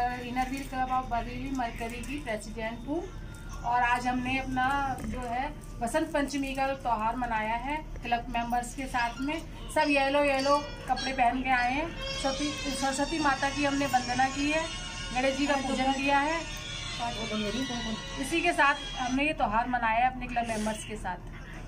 Inner Wheel club of Bareilly Mercury की president हूँ और आज हमने अपना जो है बसंत पंचमी का त्यौहार मनाया है क्लब मेंबर्स के साथ में। सब येलो कपड़े पहन के आए हैं। सरस्वती माता की हमने वंदना की है, गणेश जी का पूजन किया है। इसी के साथ हमने ये त्यौहार मनाया है अपने क्लब मेंबर्स के साथ।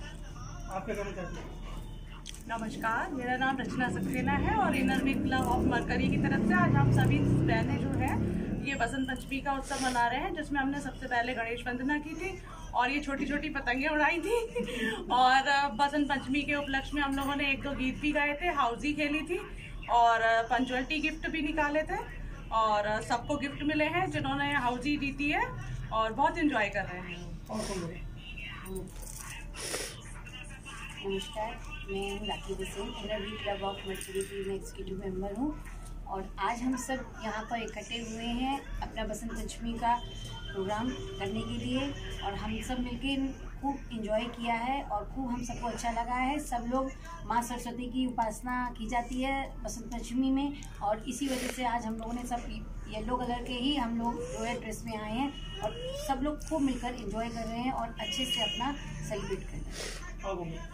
नमस्कार, मेरा नाम रचना सक्सेना है और इनरव्हील क्लब ऑफ मरकरी की तरफ से आज हम सभी बहनें जो है ये बसंत पंचमी का उत्सव मना रहे हैं, जिसमें हमने सबसे पहले गणेश वंदना की थी और ये छोटी छोटी पतंगे उड़ाई थी। और बसंत पंचमी के उपलक्ष्य में हम लोगों ने 1-2 गीत भी गाए थे, हाउजी खेली थी और पंचुअलिटी गिफ्ट भी निकाले थे और सबको गिफ्ट मिले हैं जिन्होंने हाउजी जीती है और बहुत इंजॉय कर रहे हैं। नमस्कार, मैं हूँ राखी बसेन, इनरव्हील क्लब ऑफ मरकरी की मैं एग्जीक्यूटिव मेंबर हूँ और आज हम सब यहाँ पर इकट्ठे हुए हैं अपना बसंत पंचमी का प्रोग्राम करने के लिए और हम सब मिलके खूब इंजॉय किया है और खूब हम सबको अच्छा लगा है। सब लोग माँ सरस्वती की उपासना की जाती है बसंत पंचमी में और इसी वजह से आज हम लोगों ने सब येलो कलर के ही हम लोग जो है ड्रेस में आए हैं और सब लोग खूब मिलकर इंजॉय कर रहे हैं और अच्छे से अपना सेलिब्रेट कर रहे हैं।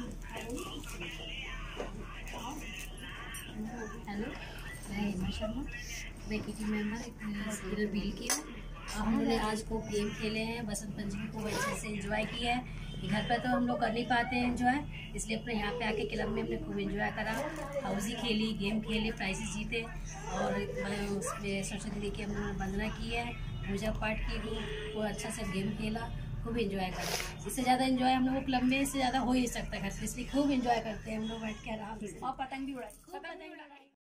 हेलो, मैं हेमा शर्मा, मैं किटी मेंबर इनरव्हील की हूँ। हम लोगों ने आज खूब गेम खेले हैं, बसंत पंचमी को अच्छे से एंजॉय किया है। घर पर तो हम लोग कर नहीं पाते हैं एंजॉय, इसलिए अपने यहाँ पे आके क्लब में अपने खूब एंजॉय करा। हाउजी खेली, गेम खेले, प्राइजेस जीते और उसमें सरस्वती दी की हम लोगों ने वंदना की है, पूजा पाठ की, वो अच्छा से गेम खेला, खूब एंजॉय करा। इससे ज़्यादा एंजॉय हम लोग क्लब में इससे ज़्यादा हो ही सकता है घर पे, इसलिए खूब एंजॉय करते हैं हम लोग बैठ के आराम से और पतंग भी उड़ाई।